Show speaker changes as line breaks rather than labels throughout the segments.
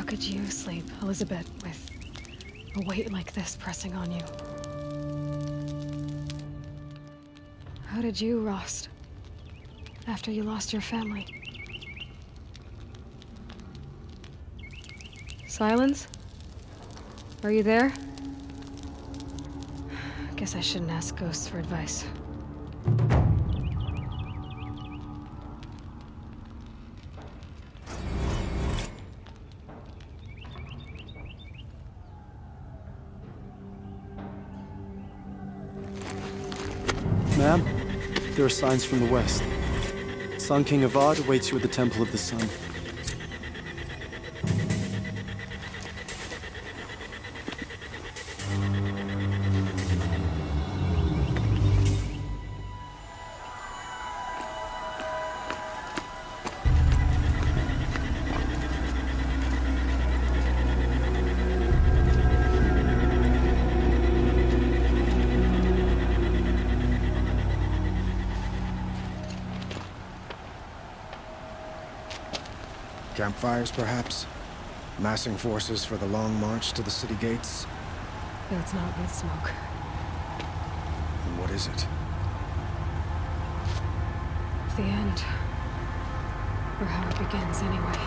could you sleep, Elizabeth, with a weight like this pressing on you? How did you, Rost, after you lost your family? Silence? Are you there? Guess I shouldn't ask ghosts for advice.
Ma'am, there are signs from the west. Sun King Avad awaits you at the Temple of the Sun.
Campfires, perhaps? Massing forces for the long march to the city gates?
That's not with smoke.
And what is it?
The end. Or how it begins, anyway.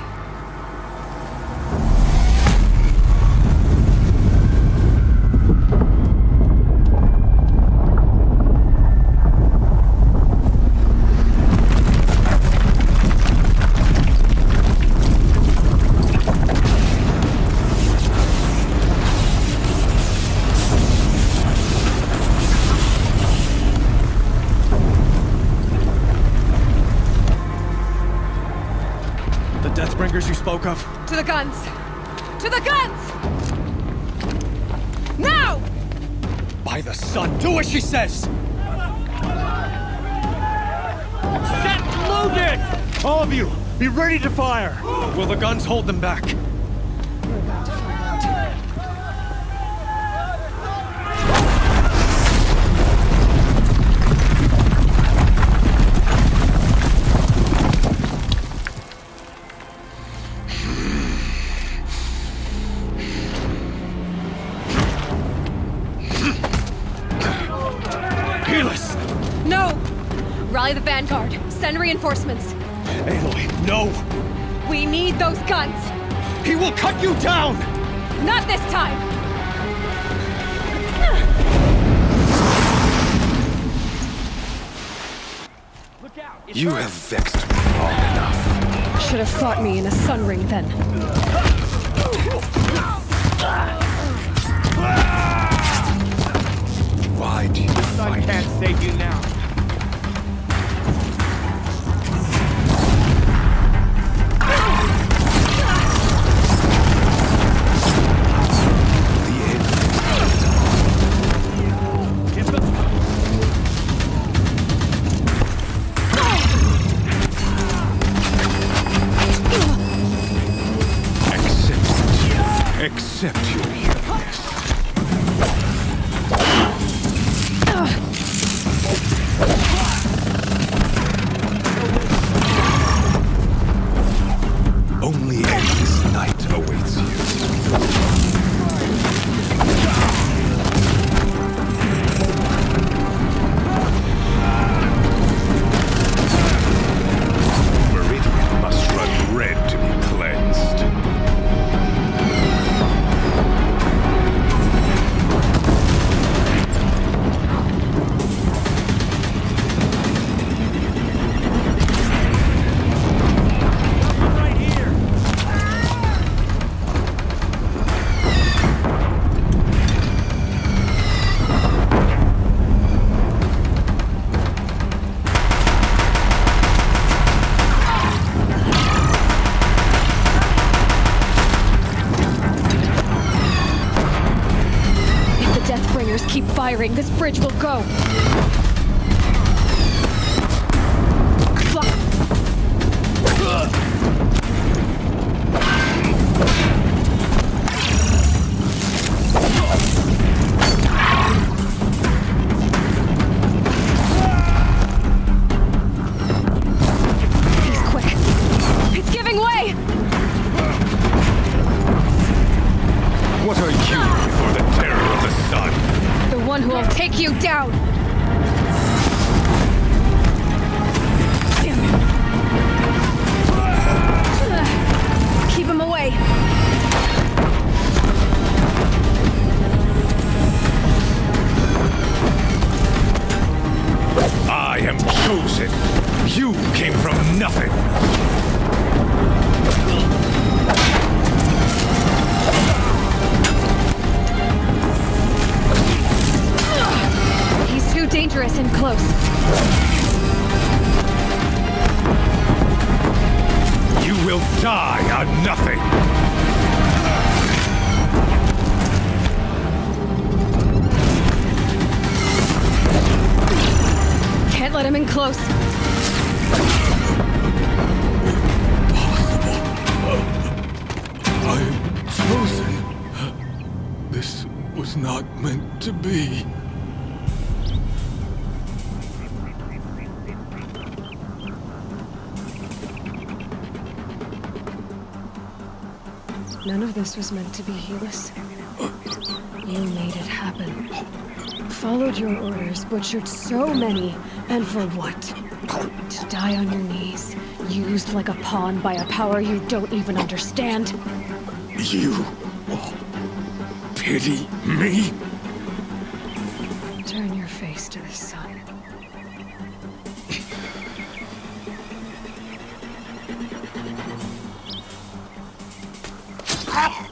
Deathbringers you spoke of?
To the guns! To the guns! Now!
By the sun, do as she says! Set loaded! All of you, be ready to fire! Will the guns hold them back?
We're about to find out. No! Rally the vanguard. Send reinforcements.
Aloy, no!
We need those guns!
He will cut you down!
Not this time!
Look out!
You have vexed me long enough.
Should have fought me in a sun ring then.
Why do you fight?
I can't save you now.
Accept your weakness. Only endless night awaits you. Meridian must run red to be cleansed.
Keep firing, this bridge will go. He's quick. It's giving way! you down! Keep him away!
I am chosen. You came from nothing.
He's too dangerous and close.
You will die on nothing.
Can't let him in close.
I am chosen. This was not meant to be.
None of this was meant to be, Helis. You made it happen. Followed your orders, butchered so many, and for what? To die on your knees, used like a pawn by a power you don't even understand?
You pity me?
Turn your face to the sun.
Ah!